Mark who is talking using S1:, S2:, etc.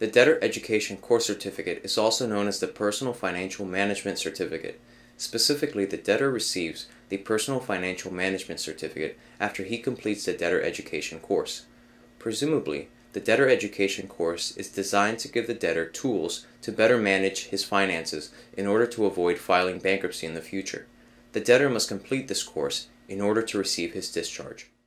S1: The Debtor Education Course Certificate is also known as the Personal Financial Management Certificate. Specifically, the debtor receives the Personal Financial Management Certificate after he completes the Debtor Education course. Presumably, the Debtor Education course is designed to give the debtor tools to better manage his finances in order to avoid filing bankruptcy in the future. The debtor must complete this course in order to receive his discharge.